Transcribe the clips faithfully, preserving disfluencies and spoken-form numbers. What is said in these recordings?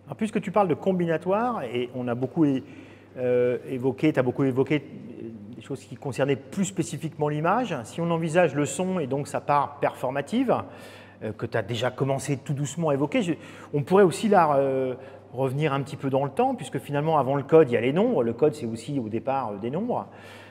Alors, puisque tu parles de combinatoire, et on a beaucoup euh, évoqué, tu as beaucoup évoqué des choses qui concernaient plus spécifiquement l'image, si on envisage le son et donc sa part performative, euh, que tu as déjà commencé tout doucement à évoquer, je, on pourrait aussi là euh, revenir un petit peu dans le temps, puisque finalement avant le code, il y a les nombres, le code c'est aussi au départ des nombres.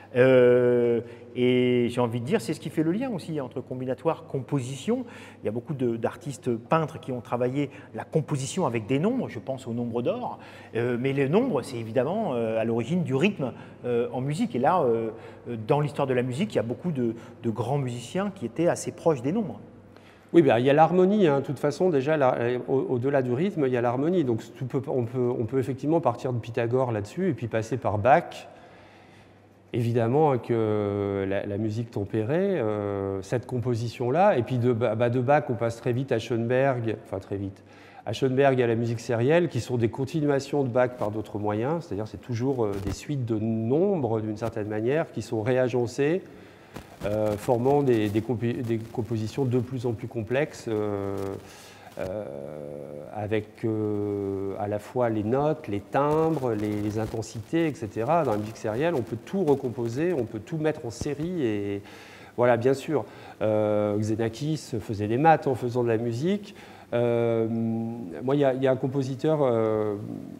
Euh, et j'ai envie de dire, c'est ce qui fait le lien aussi entre combinatoire et composition. Il y a beaucoup d'artistes peintres qui ont travaillé la composition avec des nombres, je pense au nombre d'or, euh, mais les nombres, c'est évidemment euh, à l'origine du rythme euh, en musique. Et là, euh, dans l'histoire de la musique, il y a beaucoup de, de grands musiciens qui étaient assez proches des nombres. Oui, ben, il y a l'harmonie, hein. De toute façon, déjà, au-delà du rythme, il y a l'harmonie. Donc, on peut, on peut effectivement partir de Pythagore là-dessus et puis passer par Bach. Évidemment que euh, la, la musique tempérée, euh, cette composition-là, et puis de, bah, de Bach, on passe très vite à Schoenberg, enfin très vite, à Schoenberg et à la musique sérielle, qui sont des continuations de Bach par d'autres moyens, c'est-à-dire c'est toujours euh, des suites de nombres, d'une certaine manière, qui sont réagencées, euh, formant des, des, compi des compositions de plus en plus complexes, euh, Euh, avec euh, à la fois les notes, les timbres, les, les intensités, et cetera. Dans la musique sérielle, on peut tout recomposer, on peut tout mettre en série. Et voilà, bien sûr, euh, Xenakis faisait des maths en faisant de la musique. Euh, moi, il y, y a un compositeur euh,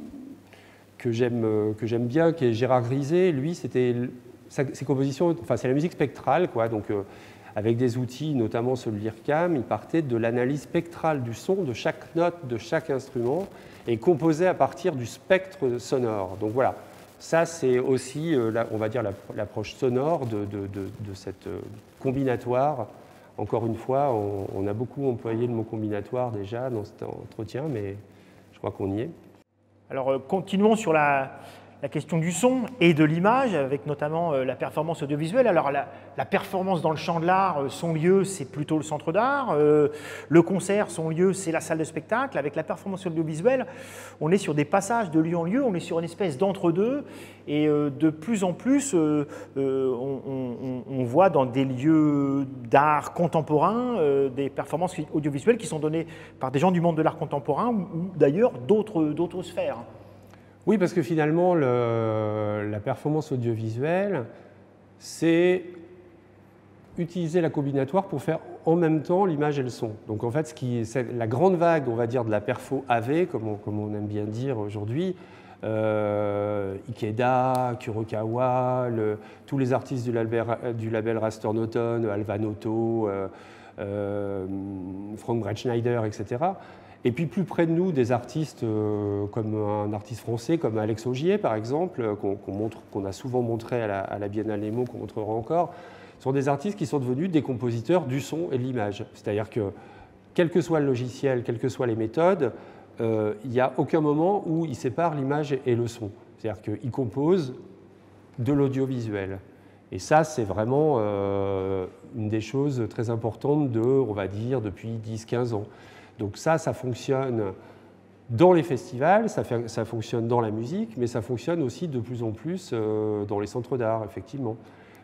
que j'aime bien, qui est Gérard Griset. Lui, c'était ses compositions, enfin, c'est la musique spectrale, quoi. Donc, euh, avec des outils, notamment ce Lircam, il partait de l'analyse spectrale du son, de chaque note, de chaque instrument, et composait à partir du spectre sonore. Donc voilà, ça c'est aussi, on va dire, l'approche sonore de, de, de, de cette combinatoire. Encore une fois, on, on a beaucoup employé le mot combinatoire déjà dans cet entretien, mais je crois qu'on y est. Alors, continuons sur la... la question du son et de l'image, avec notamment euh, la performance audiovisuelle. Alors, la, la performance dans le champ de l'art, euh, son lieu, c'est plutôt le centre d'art. Euh, le concert, son lieu, c'est la salle de spectacle. Avec la performance audiovisuelle, on est sur des passages de lieu en lieu, on est sur une espèce d'entre-deux. Et euh, de plus en plus, euh, euh, on, on, on voit dans des lieux d'art contemporain euh, des performances audiovisuelles qui sont données par des gens du monde de l'art contemporain ou, ou d'ailleurs d'autres sphères. Oui, parce que finalement, le, la performance audiovisuelle, c'est utiliser la combinatoire pour faire en même temps l'image et le son. Donc en fait, ce qui est la grande vague, on va dire, de la perfo A V, comme on, comme on aime bien dire aujourd'hui, euh, Ikeda, Kurokawa, le, tous les artistes du label, du label Raster Noton, Alvan Otto, euh, euh, Frank Breitschneider, et cetera. Et puis plus près de nous, des artistes euh, comme un artiste français comme Alex Augier, par exemple, qu'on qu'on montre, qu'on a souvent montré à la, à la Biennale Nemo, qu'on montrera encore, sont des artistes qui sont devenus des compositeurs du son et de l'image. C'est-à-dire que, quel que soit le logiciel, quelles que soient les méthodes, euh, il n'y a aucun moment où ils séparent l'image et le son. C'est-à-dire qu'ils composent de l'audiovisuel. Et ça, c'est vraiment euh, une des choses très importantes de, on va dire, depuis dix à quinze ans. Donc ça, ça fonctionne dans les festivals, ça, fait, ça fonctionne dans la musique, mais ça fonctionne aussi de plus en plus euh, dans les centres d'art, effectivement.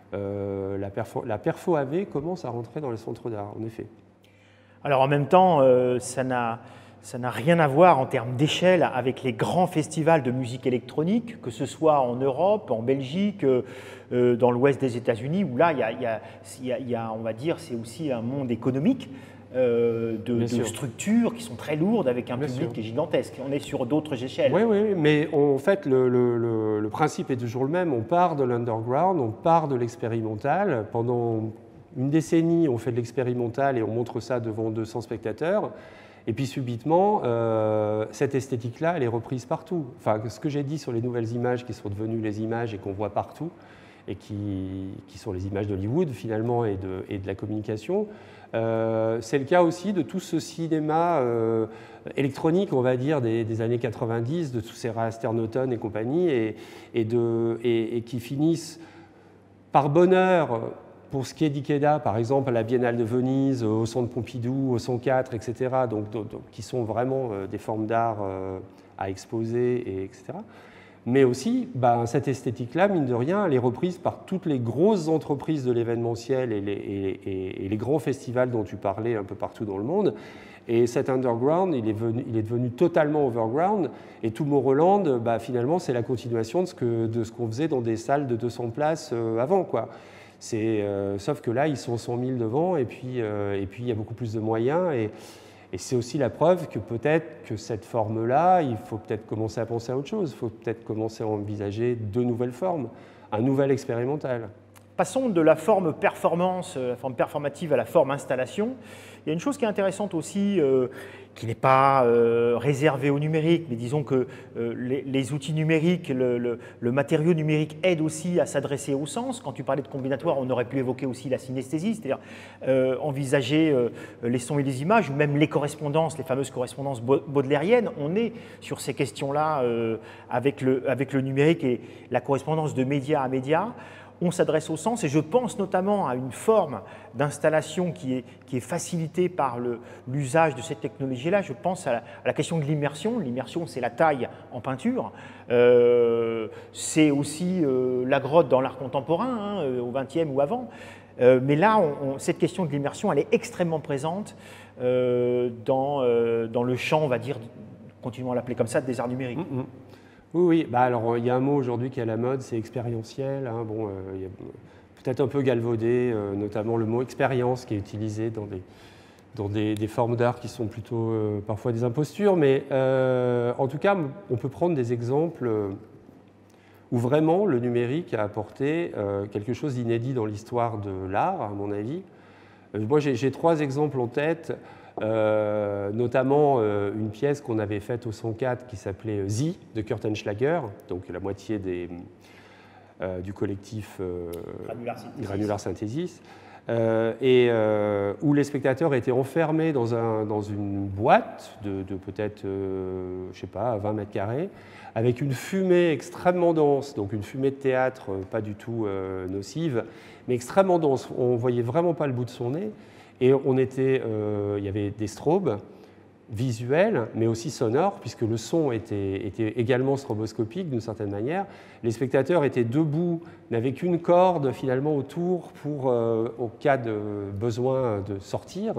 Euh, la, perfo, la perfo A V commence à rentrer dans les centres d'art, en effet. Alors en même temps, euh, ça n'a ça n'a rien à voir en termes d'échelle avec les grands festivals de musique électronique, que ce soit en Europe, en Belgique, euh, dans l'ouest des États-Unis, où là, il y a, il y a, il y a, il y a, on va dire, c'est aussi un monde économique. Euh, de, de structures qui sont très lourdes avec un Bien public sûr. Qui est gigantesque. On est sur d'autres échelles. Oui, oui, mais en fait, le, le, le, le principe est toujours le même. On part de l'underground, on part de l'expérimental. Pendant une décennie, on fait de l'expérimental et on montre ça devant deux cents spectateurs. Et puis subitement, euh, cette esthétique-là, elle est reprise partout. Enfin, ce que j'ai dit sur les nouvelles images qui sont devenues les images et qu'on voit partout, et qui, qui sont les images d'Hollywood finalement et de, et de la communication, Euh, c'est le cas aussi de tout ce cinéma euh, électronique, on va dire, des, des années quatre-vingt-dix, de tous ces Raster Noton et compagnie, et, et, de, et, et qui finissent par bonheur, pour ce qui est d'Ikeda, par exemple, à la Biennale de Venise, au Centre Pompidou, au cent quatre, et cetera, donc, donc, donc, qui sont vraiment euh, des formes d'art euh, à exposer, et, etc. Mais aussi, bah, cette esthétique-là, mine de rien, elle est reprise par toutes les grosses entreprises de l'événementiel et les, et, et, et les grands festivals dont tu parlais un peu partout dans le monde. Et cet underground, il est, venu, il est devenu totalement overground. Et Tomorrowland, bah, finalement, c'est la continuation de ce, que, de ce qu'on faisait dans des salles de deux cents places euh, avant, quoi. Euh, sauf que là, ils sont cent mille devant, et puis, euh, et puis il y a beaucoup plus de moyens. Et, Et c'est aussi la preuve que peut-être que cette forme-là, il faut peut-être commencer à penser à autre chose. Il faut peut-être commencer à envisager de nouvelles formes, un nouvel expérimental. Passons de la forme performance, la forme performative à la forme installation. Il y a une chose qui est intéressante aussi, euh, qui n'est pas euh, réservée au numérique, mais disons que euh, les, les outils numériques, le, le, le matériau numérique aide aussi à s'adresser au sens. Quand tu parlais de combinatoire, on aurait pu évoquer aussi la synesthésie, c'est-à-dire euh, envisager euh, les sons et les images, ou même les correspondances, les fameuses correspondances baudelairiennes. On est sur ces questions-là euh, avec, le, avec le numérique et la correspondance de média à média. On s'adresse au sens, et je pense notamment à une forme d'installation qui est, qui est facilitée par l'usage de cette technologie-là. Je pense à la, à la question de l'immersion. L'immersion, c'est la taille en peinture. Euh, c'est aussi euh, la grotte dans l'art contemporain, hein, au vingtième ou avant. Euh, mais là, on, on, cette question de l'immersion, elle est extrêmement présente euh, dans, euh, dans le champ, on va dire, continuons à l'appeler comme ça, des arts numériques. Mm-hmm. Oui, oui. Bah, alors, il y a un mot aujourd'hui qui est à la mode, c'est expérientiel. Hein. Bon, euh, il y a peut-être un peu galvaudé, euh, notamment le mot expérience qui est utilisé dans des, dans des, des formes d'art qui sont plutôt euh, parfois des impostures. Mais euh, en tout cas, on peut prendre des exemples où vraiment le numérique a apporté euh, quelque chose d'inédit dans l'histoire de l'art, à mon avis. Euh, moi, j'ai trois exemples en tête. Euh, notamment euh, une pièce qu'on avait faite au cent quatre qui s'appelait Z de Kurt Schlager, donc la moitié des, euh, du collectif euh, Granular Synthesis, Granular Synthesis euh, et euh, où les spectateurs étaient enfermés dans, un, dans une boîte de, de peut-être, euh, je sais pas, vingt mètres carrés, avec une fumée extrêmement dense, donc une fumée de théâtre pas du tout euh, nocive, mais extrêmement dense. On ne voyait vraiment pas le bout de son nez. Et on était, euh, il y avait des strobes visuels, mais aussi sonores, puisque le son était, était également stroboscopique d'une certaine manière. Les spectateurs étaient debout, n'avaient qu'une corde finalement autour pour, euh, au cas de besoin de sortir.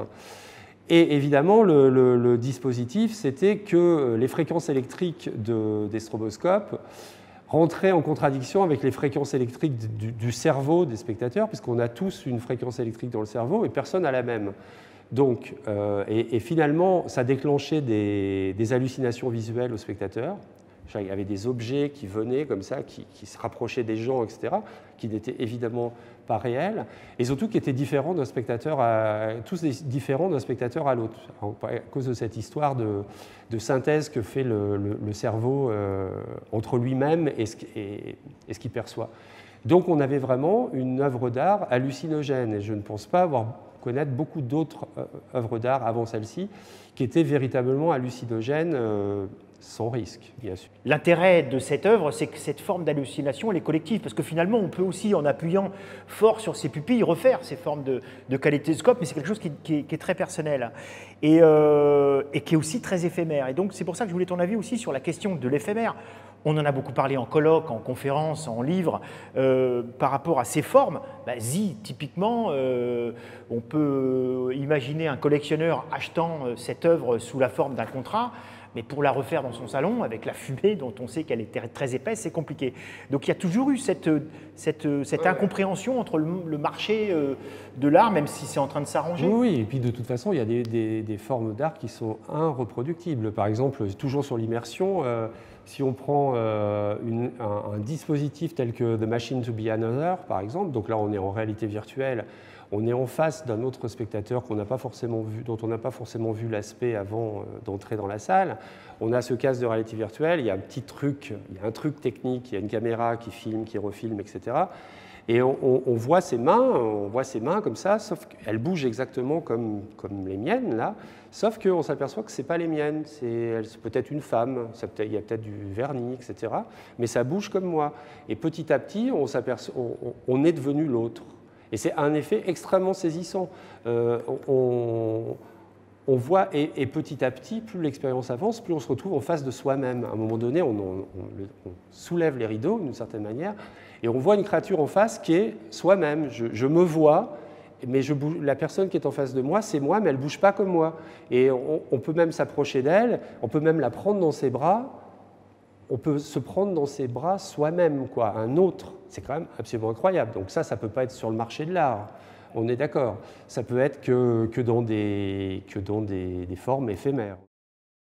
Et évidemment, le, le, le dispositif, c'était que les fréquences électriques de, des stroboscopes rentrer en contradiction avec les fréquences électriques du, du cerveau des spectateurs, puisqu'on a tous une fréquence électrique dans le cerveau et personne n'a la même. Donc, euh, et, et finalement, ça déclenchait des, des hallucinations visuelles aux spectateurs. Il y avait des objets qui venaient comme ça, qui, qui se rapprochaient des gens, et cetera, qui n'étaient évidemment pas réels, et surtout qui étaient différents d'un spectateur à, tous différents d'un spectateur à l'autre, à cause de cette histoire de, de synthèse que fait le, le, le cerveau euh, entre lui-même et ce, et, et ce qu'il perçoit. Donc on avait vraiment une œuvre d'art hallucinogène, et je ne pense pas avoir connaître beaucoup d'autres œuvres d'art avant celle-ci qui étaient véritablement hallucinogènes, euh, sans risque, bien sûr. L'intérêt de cette œuvre, c'est que cette forme d'hallucination, elle est collective, parce que finalement, on peut aussi, en appuyant fort sur ses pupilles, refaire ces formes de, de kaléidoscope, mais c'est quelque chose qui, qui, est, qui est très personnel et, euh, et qui est aussi très éphémère. Et donc, c'est pour ça que je voulais ton avis aussi sur la question de l'éphémère. On en a beaucoup parlé en colloque, en conférence, en livre, euh, par rapport à ces formes. Bah, Z, typiquement, euh, on peut imaginer un collectionneur achetant cette œuvre sous la forme d'un contrat, mais pour la refaire dans son salon, avec la fumée dont on sait qu'elle est très épaisse, c'est compliqué. Donc il y a toujours eu cette, cette, cette incompréhension entre le, le marché de l'art, même si c'est en train de s'arranger. Oui, et puis de toute façon, il y a des, des, des formes d'art qui sont irreproductibles. Par exemple, toujours sur l'immersion, euh, si on prend euh, une, un, un dispositif tel que The Machine to be Another, par exemple, donc là on est en réalité virtuelle, on est en face d'un autre spectateur qu'on n'a pas forcément vu, dont on n'a pas forcément vu l'aspect avant d'entrer dans la salle. On a ce casque de réalité virtuelle, il y a un petit truc, il y a un truc technique, il y a une caméra qui filme, qui refilme, et cetera. Et on, on, on voit ses mains, on voit ses mains comme ça, sauf qu'elles bougent exactement comme, comme les miennes là, sauf qu'on s'aperçoit que ce n'est pas les miennes, c'est peut-être une femme, ça peut il y a peut-être du vernis, et cetera. Mais ça bouge comme moi. Et petit à petit, on, on, on est devenu l'autre. Et c'est un effet extrêmement saisissant. Euh, on, on voit, et, et petit à petit, plus l'expérience avance, plus on se retrouve en face de soi-même. À un moment donné, on, on, on, on soulève les rideaux d'une certaine manière, et on voit une créature en face qui est soi-même. Je, je me vois, mais je bouge, la personne qui est en face de moi, c'est moi, mais elle ne bouge pas comme moi. Et on, on peut même s'approcher d'elle, on peut même la prendre dans ses bras, on peut se prendre dans ses bras soi-même, quoi, un autre. C'est quand même absolument incroyable. Donc ça, ça ne peut pas être sur le marché de l'art. On est d'accord. Ça peut être que, que dans, des, que dans des, des formes éphémères.